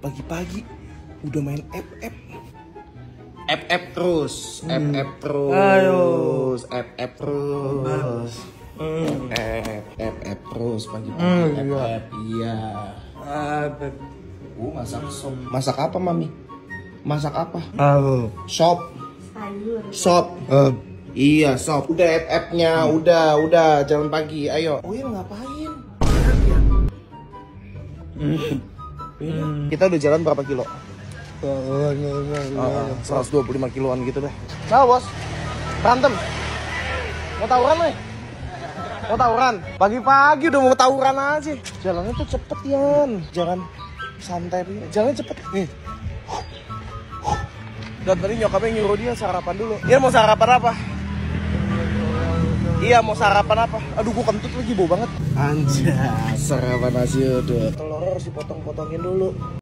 Pagi-pagi udah main FF. FF terus, FF terus. Ayo. FF terus. FF terus pagi-pagi. FF, iya. Masak sop. Masak apa, Mami? Masak apa? Sop. Sayur. Sop. Iya, sop. Udah FF-nya, udah jalan pagi. Ayo. Will ngapain? Kita udah jalan berapa kilo? 125 kiloan gitu deh. Nah, Bos. Berantem. Mau tawuran nih? Mau tawuran? Pagi-pagi udah mau tawuran aja. Jalannya tuh cepet, Yan. Jangan santai, jalannya cepet. Nih. Dan tadi nyokapnya nyuruh dia sarapan dulu. Dia mau sarapan apa? Iya, mau sarapan apa? Aduh, gua kentut lagi, bau banget. Anjay, sarapan nasi uduk. Telur harus dipotong-potongin dulu.